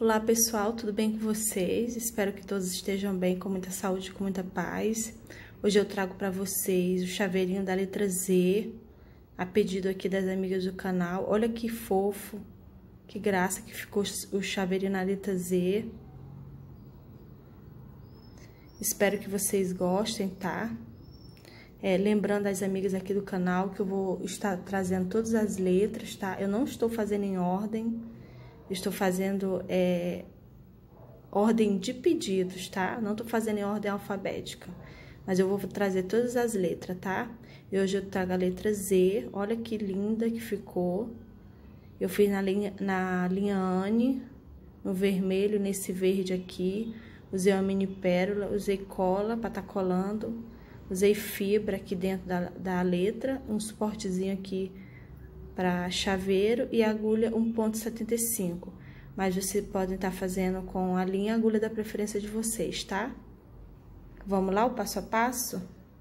Olá pessoal, tudo bem com vocês? Espero que todos estejam bem, com muita saúde, com muita paz. Hoje eu trago para vocês o chaveirinho da letra Z, a pedido aqui das amigas do canal. Olha que fofo, que graça que ficou o chaveirinho na letra Z. Espero que vocês gostem, tá? Lembrando as amigas aqui do canal que eu vou estar trazendo todas as letras, tá? Eu não estou fazendo em ordem. Estou fazendo ordem de pedidos, tá? Não tô fazendo em ordem alfabética, mas eu vou trazer todas as letras, tá? E hoje eu trago a letra Z, olha que linda que ficou. Eu fiz na linha Anne, no vermelho, nesse verde aqui. Usei uma mini pérola, usei cola para tá colando. Usei fibra aqui dentro da letra, um suportezinho aqui para chaveiro e agulha 1,75. Mas vocês podem estar fazendo com a linha agulha da preferência de vocês, tá? Vamos lá, o passo a passo?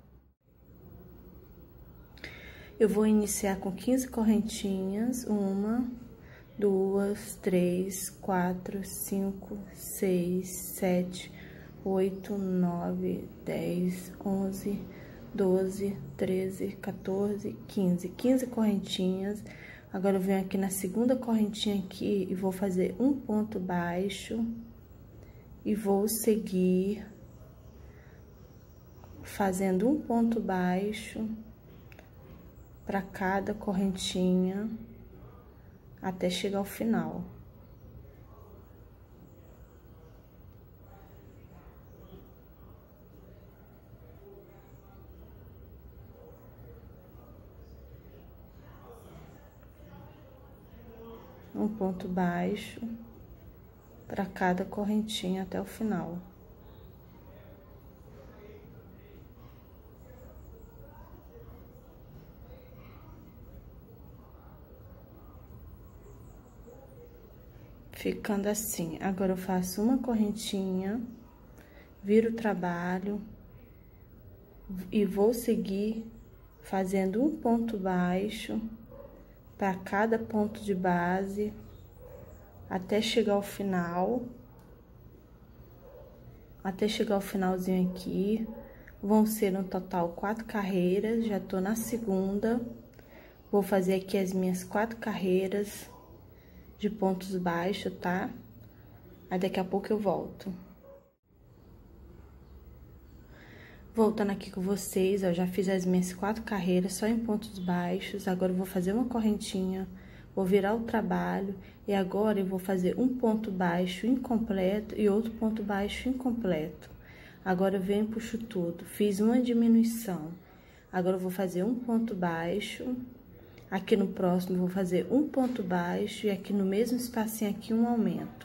Eu vou iniciar com 15 correntinhas. 1, 2, 3, 4, 5, 6, 7, 8, 9, 10, 11, 12, 13, 14, 15. 15 correntinhas. Agora, eu venho aqui na segunda correntinha aqui e vou fazer um ponto baixo. E vou seguir fazendo um ponto baixo para cada correntinha até chegar ao final. Um ponto baixo para cada correntinha até o final. Ficando assim. Agora eu faço uma correntinha, viro o trabalho e vou seguir fazendo um ponto baixo para cada ponto de base, até chegar ao final. Até chegar ao finalzinho aqui. Vão ser no total 4 carreiras, já tô na segunda. Vou fazer aqui as minhas 4 carreiras de pontos baixos, tá? Aí daqui a pouco eu volto. Voltando aqui com vocês, eu já fiz as minhas 4 carreiras só em pontos baixos. Agora eu vou fazer uma correntinha, vou virar o trabalho e agora eu vou fazer um ponto baixo incompleto e outro ponto baixo incompleto. Agora eu venho e puxo tudo. Fiz uma diminuição. Agora eu vou fazer um ponto baixo. Aqui no próximo eu vou fazer um ponto baixo e aqui no mesmo espacinho aqui um aumento.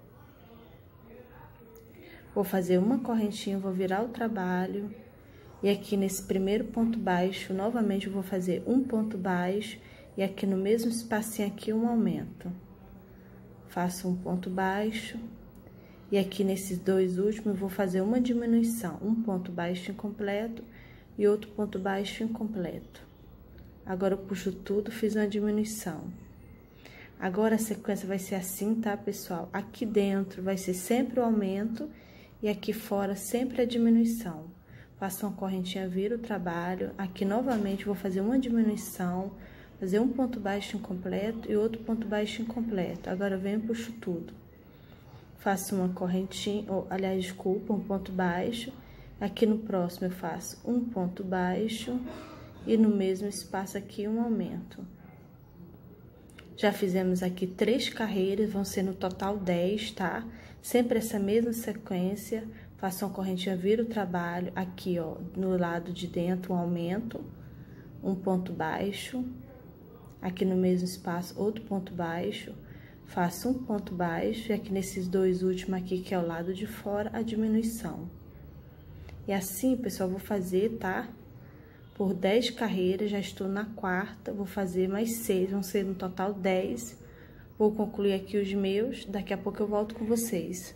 Vou fazer uma correntinha, vou virar o trabalho. E aqui nesse primeiro ponto baixo, novamente eu vou fazer um ponto baixo. E aqui no mesmo espacinho aqui, um aumento. Faço um ponto baixo. E aqui nesses dois últimos, eu vou fazer uma diminuição. Um ponto baixo incompleto e outro ponto baixo incompleto. Agora eu puxo tudo, fiz uma diminuição. Agora a sequência vai ser assim, tá, pessoal? Aqui dentro vai ser sempre o aumento. E aqui fora, sempre a diminuição. Faço uma correntinha, viro o trabalho. Aqui, novamente, vou fazer uma diminuição, fazer um ponto baixo incompleto e outro ponto baixo incompleto. Agora, eu venho e puxo tudo. Faço uma correntinha, aliás, desculpa, um ponto baixo. Aqui no próximo, eu faço um ponto baixo e no mesmo espaço aqui, um aumento. Já fizemos aqui 3 carreiras, vão ser no total 10, tá? Sempre essa mesma sequência, faço uma correntinha, viro o trabalho, aqui, ó, no lado de dentro, um aumento, um ponto baixo, aqui no mesmo espaço, outro ponto baixo, faço um ponto baixo, e aqui nesses dois últimos aqui, que é o lado de fora, a diminuição. E assim, pessoal, vou fazer, tá? Por 10 carreiras, já estou na quarta, vou fazer mais 6, vão ser no total 10. Vou concluir aqui os meus, daqui a pouco eu volto com vocês.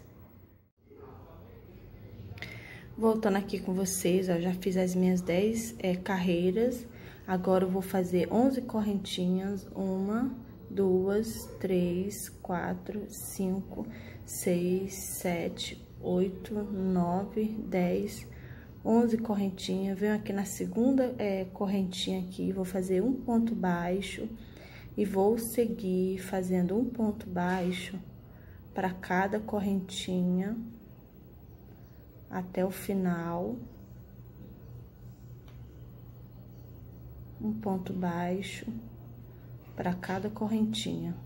Voltando aqui com vocês, ó, já fiz as minhas 10 carreiras. Agora eu vou fazer 11 correntinhas, 1, 2, 3, 4, 5, 6, 7, 8, 9, 10, 11 correntinhas. Venho aqui na segunda correntinha aqui, vou fazer um ponto baixo e vou seguir fazendo um ponto baixo para cada correntinha até o final. Um ponto baixo para cada correntinha.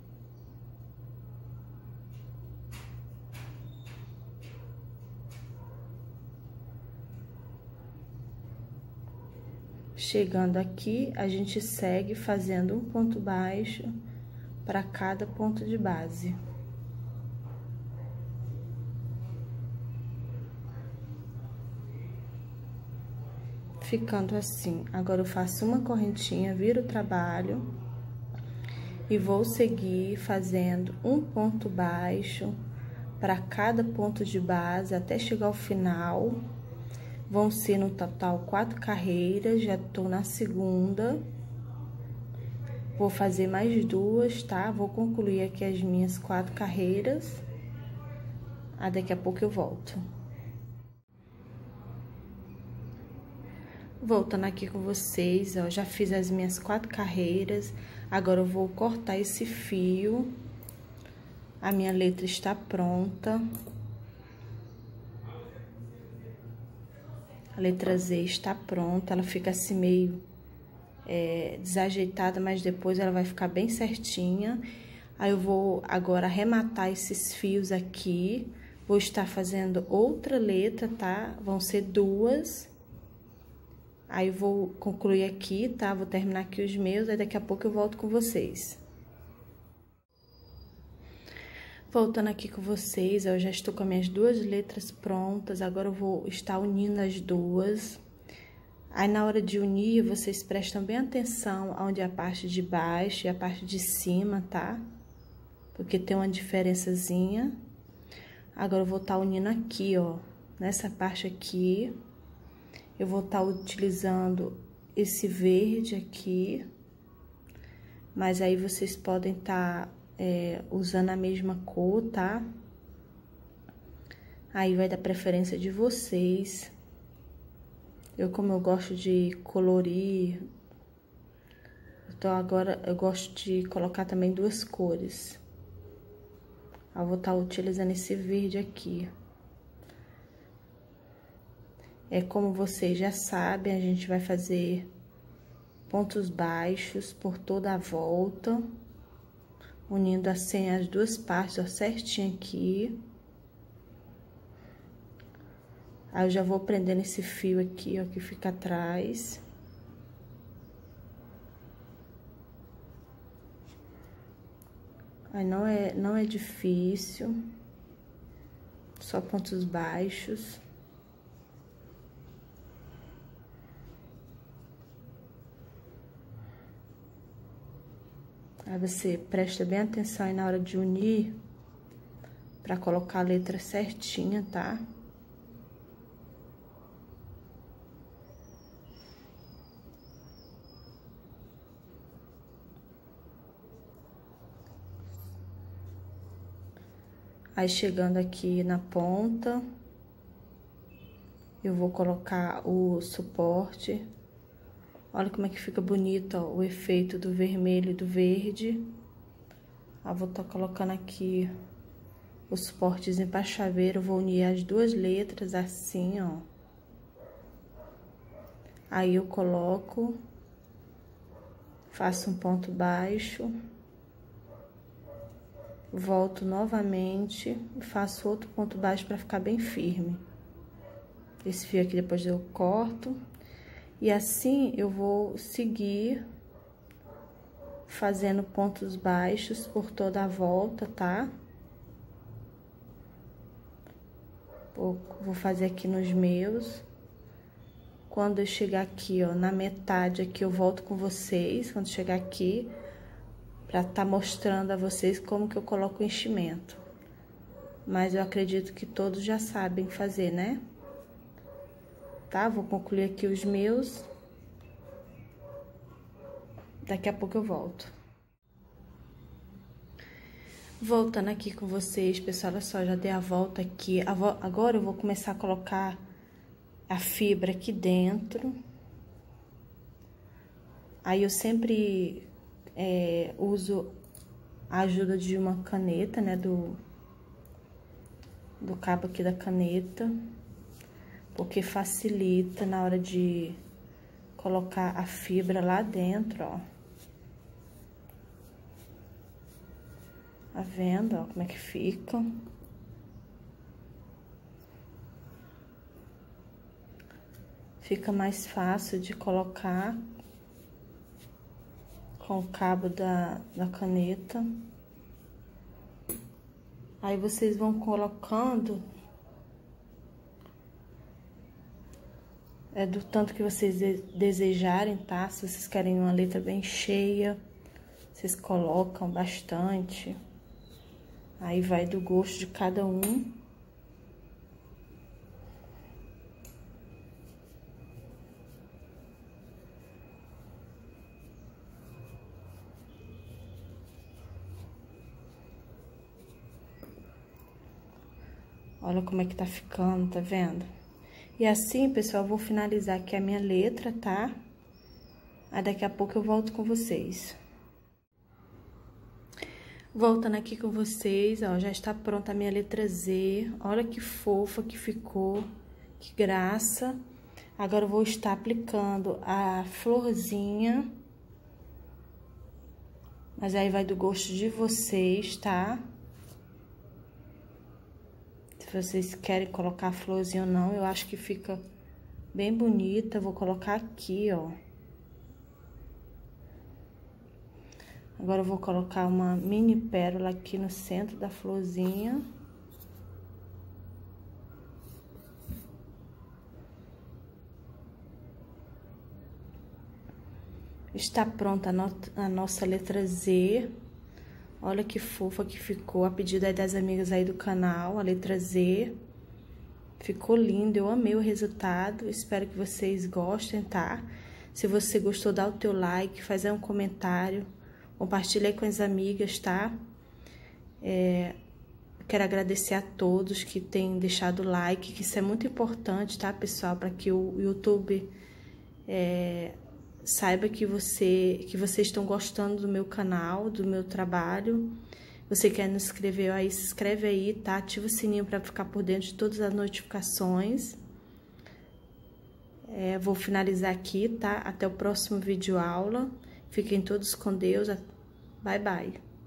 Chegando aqui, a gente segue fazendo um ponto baixo para cada ponto de base. Ficando assim, agora eu faço uma correntinha, viro o trabalho e vou seguir fazendo um ponto baixo para cada ponto de base até chegar ao final. Vão ser no total 4 carreiras, já tô na segunda. Vou fazer mais 2, tá? Vou concluir aqui as minhas 4 carreiras. Daqui a pouco eu volto. Voltando aqui com vocês, ó, já fiz as minhas 4 carreiras. Agora eu vou cortar esse fio. A minha letra está pronta. A letra Z está pronta, ela fica assim meio desajeitada, mas depois ela vai ficar bem certinha. Aí eu vou agora arrematar esses fios aqui. Vou estar fazendo outra letra, tá? Vão ser 2. Aí eu vou concluir aqui, tá? Vou terminar aqui os meus, aí daqui a pouco eu volto com vocês. Voltando aqui com vocês, eu já estou com as minhas 2 letras prontas, agora eu vou estar unindo as 2. Aí, na hora de unir, vocês prestam bem atenção onde é a parte de baixo e a parte de cima, tá? Porque tem uma diferençazinha. Agora, eu vou estar unindo aqui, ó, nessa parte aqui. Eu vou estar utilizando esse verde aqui, mas aí vocês podem estar usando a mesma cor, tá? Aí vai dar preferência de vocês. Como eu gosto de colorir, então agora eu gosto de colocar também 2 cores. Eu vou estar utilizando esse verde aqui. Como vocês já sabem, a gente vai fazer pontos baixos por toda a volta, unindo assim as 2 partes, ó, certinho aqui. Aí eu já vou prendendo esse fio aqui, ó, que fica atrás. Aí não é difícil, só pontos baixos. Aí você presta bem atenção aí na hora de unir, pra colocar a letra certinha, tá? Aí, chegando aqui na ponta, eu vou colocar o suporte. Olha como é que fica bonito, ó, o efeito do vermelho e do verde. Eu vou estar colocando aqui o suportezinho para chaveiro, vou unir as 2 letras assim, ó. Aí eu coloco, faço um ponto baixo, volto novamente e faço outro ponto baixo para ficar bem firme. Esse fio aqui depois eu corto. E assim eu vou seguir fazendo pontos baixos por toda a volta, tá? Vou fazer aqui nos meus. Quando eu chegar aqui, ó, na metade aqui, eu volto com vocês. Quando chegar aqui, pra tá mostrando a vocês como que eu coloco o enchimento. Mas eu acredito que todos já sabem fazer, né? Tá? Vou concluir aqui os meus. Daqui a pouco eu volto. Voltando aqui com vocês, pessoal, olha só, já dei a volta aqui. Agora eu vou começar a colocar a fibra aqui dentro. Aí eu sempre uso a ajuda de uma caneta, né, do cabo aqui da caneta, porque facilita na hora de colocar a fibra lá dentro, ó. Tá vendo, ó, como é que fica? Fica mais fácil de colocar com o cabo da caneta. Aí vocês vão colocando do tanto que vocês desejarem, tá? Se vocês querem uma letra bem cheia, vocês colocam bastante. Aí vai do gosto de cada um. Olha como é que tá ficando, tá vendo? E assim, pessoal, eu vou finalizar aqui a minha letra, tá? Aí daqui a pouco eu volto com vocês. Voltando aqui com vocês, ó, já está pronta a minha letra Z. Olha que fofa que ficou, que graça. Agora eu vou estar aplicando a florzinha. Mas aí vai do gosto de vocês, tá? Se vocês querem colocar a florzinha ou não, eu acho que fica bem bonita. Vou colocar aqui, ó. Agora eu vou colocar uma mini pérola aqui no centro da florzinha. Está pronta a nossa letra Z. Olha que fofa que ficou, a pedido aí das amigas aí do canal, a letra Z. Ficou lindo, eu amei o resultado, espero que vocês gostem, tá? Se você gostou, dá o teu like, faz aí um comentário, compartilha aí com as amigas, tá? Quero agradecer a todos que têm deixado o like, que isso é muito importante, tá, pessoal? Para que o YouTube saiba que vocês estão gostando do meu canal, do meu trabalho. Você quer nos inscrever aí, se inscreve aí, tá? Ativa o sininho para ficar por dentro de todas as notificações. Vou finalizar aqui, tá? Até o próximo vídeo aula. Fiquem todos com Deus. Bye, bye.